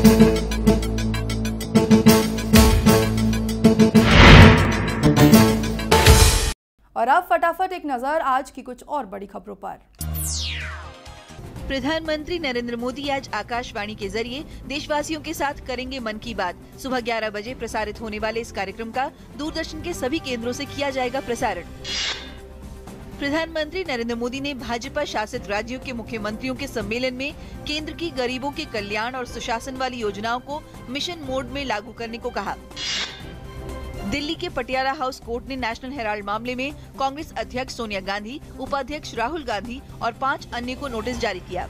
और अब फटाफट एक नजर आज की कुछ और बड़ी खबरों पर। प्रधानमंत्री नरेंद्र मोदी आज आकाशवाणी के जरिए देशवासियों के साथ करेंगे मन की बात। सुबह 11 बजे प्रसारित होने वाले इस कार्यक्रम का दूरदर्शन के सभी केंद्रों से किया जाएगा प्रसारण। प्रधानमंत्री नरेंद्र मोदी ने भाजपा शासित राज्यों के मुख्यमंत्रियों के सम्मेलन में केंद्र की गरीबों के कल्याण और सुशासन वाली योजनाओं को मिशन मोड में लागू करने को कहा। दिल्ली के पटियाला हाउस कोर्ट ने नेशनल हेराल्ड मामले में कांग्रेस अध्यक्ष सोनिया गांधी, उपाध्यक्ष राहुल गांधी और 5 अन्य को नोटिस जारी किया।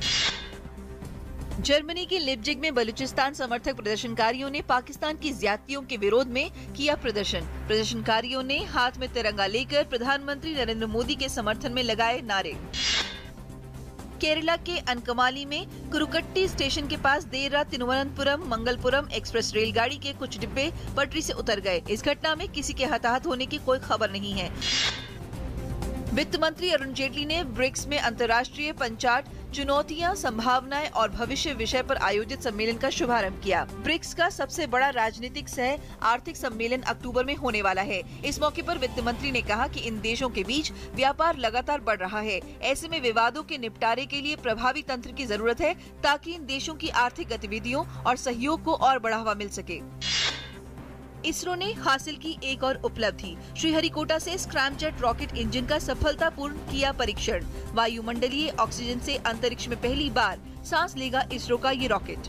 जर्मनी के लिप्जिग में बलूचिस्तान समर्थक प्रदर्शनकारियों ने पाकिस्तान की ज्यादतियों के विरोध में किया प्रदर्शन। प्रदर्शनकारियों ने हाथ में तिरंगा लेकर प्रधानमंत्री नरेंद्र मोदी के समर्थन में लगाए नारे। केरला के अनकमाली में कुरुकट्टी स्टेशन के पास देर रात तिरुवनंतपुरम मंगलपुरम एक्सप्रेस रेलगाड़ी के कुछ डिब्बे पटरी से उतर गए। इस घटना में किसी के हताहत होने की कोई खबर नहीं है। वित्त मंत्री अरुण जेटली ने ब्रिक्स में अंतर्राष्ट्रीय पंचाट चुनौतियां, संभावनाएं और भविष्य विषय पर आयोजित सम्मेलन का शुभारंभ किया। ब्रिक्स का सबसे बड़ा राजनीतिक सह आर्थिक सम्मेलन अक्टूबर में होने वाला है। इस मौके पर वित्त मंत्री ने कहा कि इन देशों के बीच व्यापार लगातार बढ़ रहा है। ऐसे में विवादों के निपटारे के लिए प्रभावी तंत्र की जरूरत है ताकि इन देशों की आर्थिक गतिविधियों और सहयोग को और बढ़ावा मिल सके। इसरो ने हासिल की एक और उपलब्धि। श्रीहरिकोटा से स्क्रैमजेट रॉकेट इंजन का सफलतापूर्ण किया परीक्षण। वायुमंडलीय ऑक्सीजन से अंतरिक्ष में पहली बार सांस लेगा इसरो का ये रॉकेट।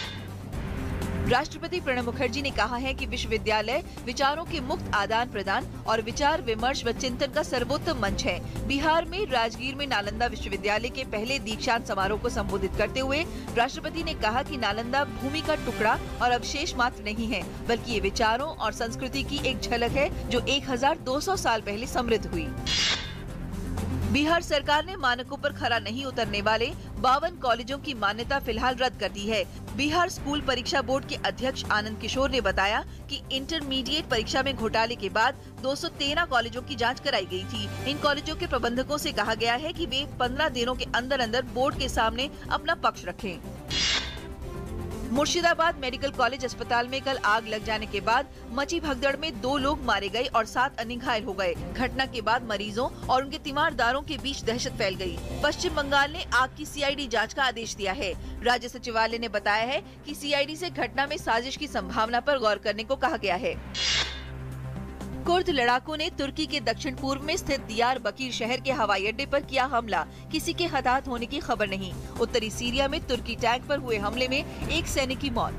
राष्ट्रपति प्रणब मुखर्जी ने कहा है कि विश्वविद्यालय विचारों के मुक्त आदान प्रदान और विचार विमर्श व चिंतन का सर्वोत्तम मंच है। बिहार में राजगीर में नालंदा विश्वविद्यालय के पहले दीक्षांत समारोह को संबोधित करते हुए राष्ट्रपति ने कहा कि नालंदा भूमि का टुकड़ा और अवशेष मात्र नहीं है, बल्कि ये विचारों और संस्कृति की एक झलक है जो 1200 साल पहले समृद्ध हुई। बिहार सरकार ने मानकों पर खरा नहीं उतरने वाले 52 कॉलेजों की मान्यता फिलहाल रद्द कर दी है। बिहार स्कूल परीक्षा बोर्ड के अध्यक्ष आनंद किशोर ने बताया कि इंटरमीडिएट परीक्षा में घोटाले के बाद 213 कॉलेजों की जांच कराई गई थी। इन कॉलेजों के प्रबंधकों से कहा गया है कि वे 15 दिनों के अंदर अंदर बोर्ड के सामने अपना पक्ष रखें। मुर्शिदाबाद मेडिकल कॉलेज अस्पताल में कल आग लग जाने के बाद मची भगदड़ में 2 लोग मारे गए और 7 अन्य घायल हो गए। घटना के बाद मरीजों और उनके तीमारदारों के बीच दहशत फैल गई। पश्चिम बंगाल ने आग की सीआईडी जांच का आदेश दिया है। राज्य सचिवालय ने बताया है कि सीआईडी से घटना में साजिश की संभावना पर गौर करने को कहा गया है। कुर्द लड़ाकों ने तुर्की के दक्षिण पूर्व में स्थित दियारबकीर शहर के हवाई अड्डे पर किया हमला। किसी के हताहत होने की खबर नहीं। उत्तरी सीरिया में तुर्की टैंक पर हुए हमले में एक सैनिक की मौत।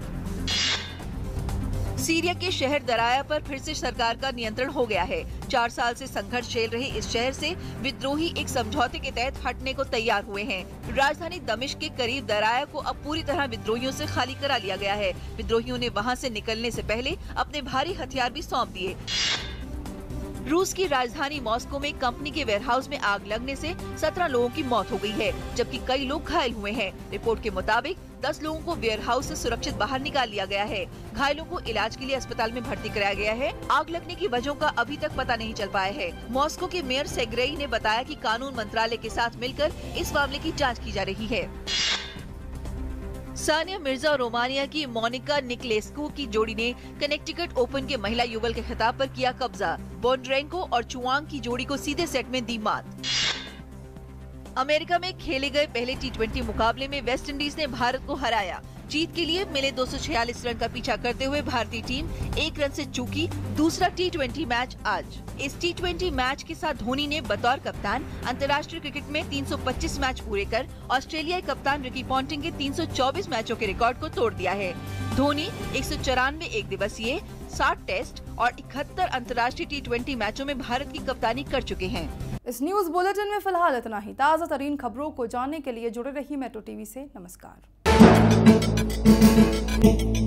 सीरिया के शहर दराया पर फिर से सरकार का नियंत्रण हो गया है। 4 साल से संघर्ष झेल रहे इस शहर से विद्रोही एक समझौते के तहत हटने को तैयार हुए हैं। राजधानी दमिश्क के करीब दराया को अब पूरी तरह विद्रोहियों से खाली करा लिया गया है। विद्रोहियों ने वहां से निकलने से पहले अपने भारी हथियार भी सौंप दिए। रूस की राजधानी मॉस्को में कंपनी के वेयरहाउस में आग लगने से 17 लोगों की मौत हो गई है, जबकि कई लोग घायल हुए हैं। रिपोर्ट के मुताबिक 10 लोगों को वेयरहाउस से सुरक्षित बाहर निकाल लिया गया है। घायलों को इलाज के लिए अस्पताल में भर्ती कराया गया है। आग लगने की वजहों का अभी तक पता नहीं चल पाया है। मॉस्को के मेयर सेग्रेई ने बताया कि कानून मंत्रालय के साथ मिलकर इस मामले की जाँच की जा रही है। सानिया मिर्जा और रोमानिया की मोनिका निकलेस्कू की जोड़ी ने कनेक्टिकट ओपन के महिला युगल के खिताब पर किया कब्जा। बोंड्रेंको और चुआंग की जोड़ी को सीधे सेट में दी मात। अमेरिका में खेले गए पहले टी20 मुकाबले में वेस्टइंडीज ने भारत को हराया। जीत के लिए मिले 246 रन का पीछा करते हुए भारतीय टीम 1 रन से चूकी। दूसरा टी20 मैच आज। इस टी20 मैच के साथ धोनी ने बतौर कप्तान अंतर्राष्ट्रीय क्रिकेट में 325 मैच पूरे कर ऑस्ट्रेलियाई कप्तान रिकी पॉन्टिंग के 324 मैचों के रिकॉर्ड को तोड़ दिया है। धोनी 194 एक दिवसीय, 60 टेस्ट और 71 अंतर्राष्ट्रीय टी20 मैचों में भारत की कप्तानी कर चुके हैं। इस न्यूज बुलेटिन में फिलहाल इतना ही। ताज़ा तरीन खबरों को जानने के लिए जुड़े रहिए मेट्रो टीवी से। नमस्कार।